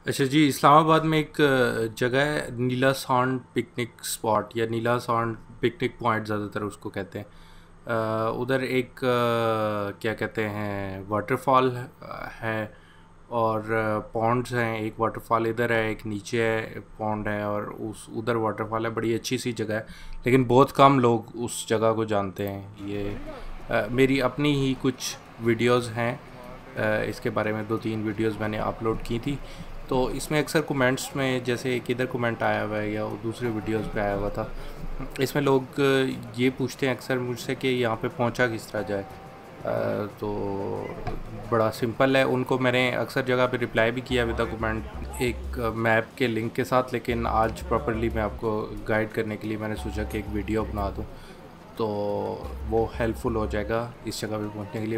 अच्छा जी, इस्लामाबाद में एक जगह है नीला सांड पिकनिक स्पॉट या नीला सांड पिकनिक पॉइंट ज़्यादातर उसको कहते हैं। उधर एक क्या कहते हैं वाटरफॉल है और पॉन्ड्स हैं। एक वाटरफॉल इधर है, एक नीचे है पॉन्ड है और उस उधर वाटरफॉल है। बड़ी अच्छी सी जगह है, लेकिन बहुत कम लोग उस जगह को जानते हैं। ये मेरी अपनी ही कुछ वीडियोस हैं, इसके बारे में 2-3 वीडियोस मैंने अपलोड की थी। तो इसमें अक्सर कमेंट्स में जैसे एक इधर कमेंट आया हुआ है या दूसरे वीडियोस पे आया हुआ था, इसमें लोग ये पूछते हैं अक्सर मुझसे कि यहाँ पे पहुँचा किस तरह जाए। तो बड़ा सिंपल है। उनको मैंने अक्सर जगह पे रिप्लाई भी किया विद द कमेंट एक मैप के लिंक के साथ, लेकिन आज प्रॉपर्ली मैं आपको गाइड करने के लिए मैंने सोचा कि एक वीडियो बना दूँ, तो वो हेल्पफुल हो जाएगा इस जगह पे पहुँचने के लिए।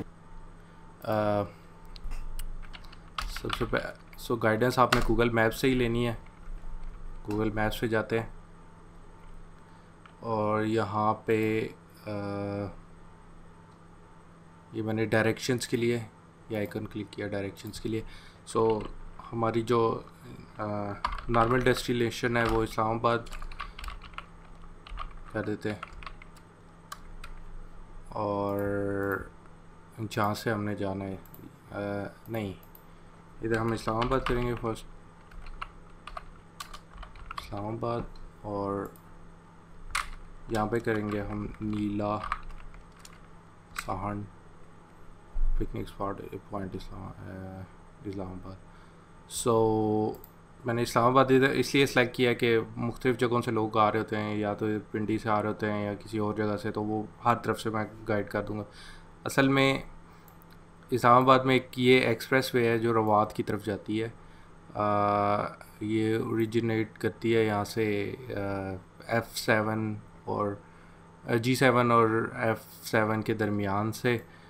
सबसे सो गाइडेंस आपने गूगल मैप से ही लेनी है। गूगल मैप्स पे जाते हैं और यहाँ पे ये मैंने डायरेक्शंस के लिए ये आइकन क्लिक किया डायरेक्शंस के लिए। सो हमारी जो नॉर्मल डेस्टिनेशन है वो इस्लामाबाद कर देते हैं और जहाँ से हमने जाना है नहीं, इधर हम इस्लामाबाद करेंगे फर्स्ट, इस्लामाबाद, और यहाँ पे करेंगे हम Neela Sandh picnic spot point Islamabad. So मैंने इस्लामाबाद इधर इसलिए सेलेक्ट किया कि मुख्तलिफ़ जगहों से लोग आ रहे होते हैं, या तो पिंडी से आ रहे होते हैं या किसी और जगह से, तो वो हर तरफ से मैं गाइड कर दूँगा। असल में इस्लामाबाद में एक ये एक्सप्रेस वे है जो रवात की तरफ जाती है। ये ओरिजिनेट करती है यहाँ से F7 और G7 और F7 के दरमियान से।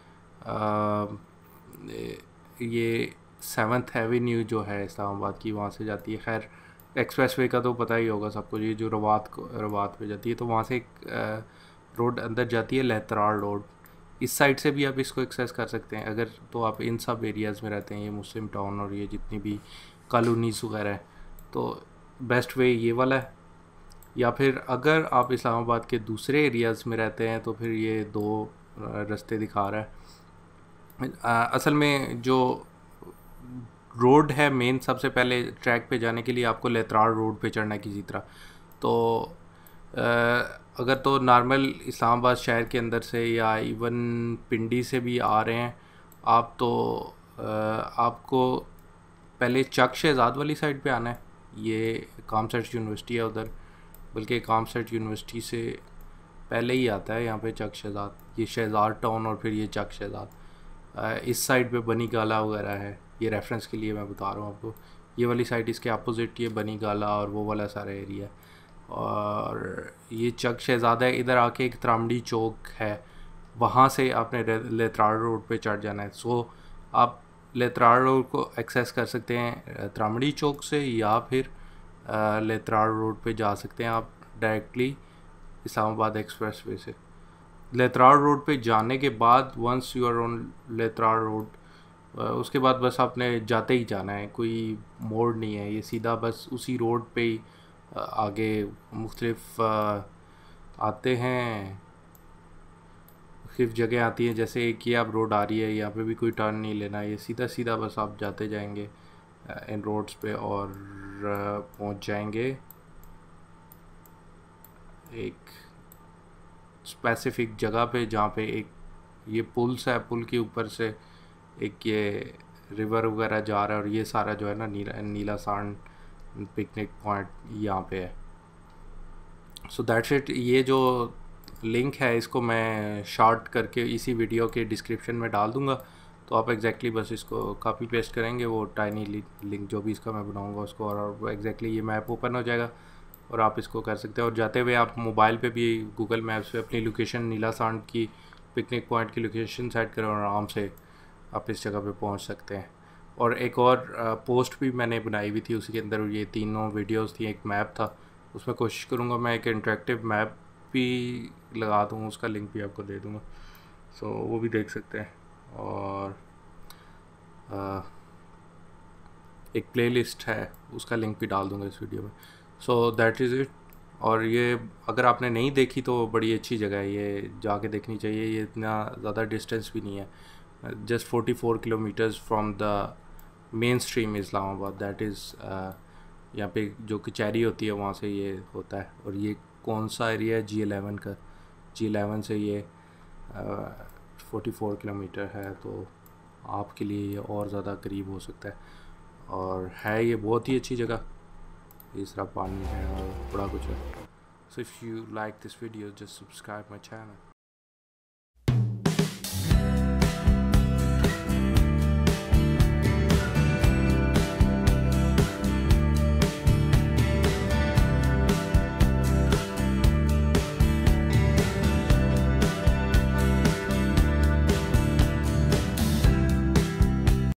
ये 7th एवेन्यू जो है इस्लामाबाद की, वहाँ से जाती है। खैर एक्सप्रेस वे का तो पता ही होगा सबको, ये जो रवात पे जाती है, तो वहाँ से एक रोड अंदर जाती है, लहतराल रोड। इस साइड से भी आप इसको एक्सेस कर सकते हैं अगर तो आप इन सब एरियाज़ में रहते हैं, ये मुस्लिम टाउन और ये जितनी भी कॉलोनीज़ वगैरह हैं, तो बेस्ट वे ये वाला है। या फिर अगर आप इस्लामाबाद के दूसरे एरियाज़ में रहते हैं तो फिर ये दो रास्ते दिखा रहा है। असल में जो रोड है मेन, सबसे पहले ट्रैक पे जाने के लिए आपको लेतराड़ रोड पे चढ़ना है किसी तरह। तो अगर तो नॉर्मल इस्लामाबाद शहर के अंदर से या इवन पिंडी से भी आ रहे हैं आप, तो आपको पहले चक शहजाद वाली साइड पे आना है। ये कामसेट यूनिवर्सिटी है उधर, बल्कि कामसेट यूनिवर्सिटी से पहले ही आता है यहाँ पे चक शहजाद, ये शहजाद टाउन और फिर ये चक शहजाद। इस साइड पे बनी गाला वगैरह है, ये रेफरेंस के लिए मैं बता रहा हूँ आपको। ये वाली साइड इसके अपोजिट ये बनी गाला और वो वाला सारा एरिया, और ये चक शहजाद है। इधर आके एक त्रामड़ी चौक है, वहाँ से आपने लेतराड़ रोड पे चढ़ जाना है। सो आप लेतराड़ रोड को एक्सेस कर सकते हैं त्रामड़ी चौक से, या फिर लेतराड़ रोड पे जा सकते हैं आप डायरेक्टली इस्लामाबाद एक्सप्रेस वे से। लेतराड़ रोड पे जाने के बाद once you are on Letrar road, उसके बाद बस आपने जाते ही जाना है, कोई मोड़ नहीं है, ये सीधा बस उसी रोड पे ही आगे मुख्तलिफ आते हैं, मुख्तलिफ जगह आती हैं। जैसे कि आप रोड आ रही है, यहाँ पे भी कोई टर्न नहीं लेना, ये सीधा सीधा बस आप जाते जाएंगे इन रोड्स पे और पहुँच जाएंगे एक स्पेसिफिक जगह पे जहाँ पे एक ये पुल सा है, पुल के ऊपर से एक ये रिवर वगैरह जा रहा है, और ये सारा जो है ना नीला सांड पिकनिक पॉइंट यहाँ पे है। So that's it. ये जो लिंक है इसको मैं शॉर्ट करके इसी वीडियो के डिस्क्रिप्शन में डाल दूँगा, तो आप एग्जैक्टली बस इसको कॉपी पेस्ट करेंगे, वो टाइनी लिंक जो भी इसका मैं बनाऊँगा उसको, और एग्जैक्टली ये मैप ओपन हो जाएगा और आप इसको कर सकते हैं। और जाते हुए आप मोबाइल पे भी गूगल मैप्स पे अपनी लोकेशन नीला सांड की पिकनिक पॉइंट की लोकेशन सेट करें और आराम से आप इस जगह पे पहुंच सकते हैं। और एक और पोस्ट भी मैंने बनाई हुई थी, उसी के अंदर ये तीनों वीडियोस थी, एक मैप था, उसमें कोशिश करूँगा मैं एक इंटरेक्टिव मैप भी लगा दूँ, उसका लिंक भी आपको दे दूँगा, सो वो भी देख सकते हैं। और एक प्लेलिस्ट है, उसका लिंक भी डाल दूँगा इस वीडियो में। So that is it. और ये अगर आपने नहीं देखी तो बड़ी अच्छी जगह है, ये जाके देखनी चाहिए। ये इतना ज़्यादा डिस्टेंस भी नहीं है, just 44 kilometres from the main stream Islamabad, that is यहाँ पे जो कचहरी होती है वहाँ से ये होता है। और ये कौन सा एरिया है, G11 का, G11 से ये 44 किलोमीटर है, तो आपके लिए ये और ज़्यादा करीब हो सकता है। और है ये बहुत ही अच्छी जगह, इस तरह पानी है और बड़ा कुछ है। So if you like this video just subscribe my channel.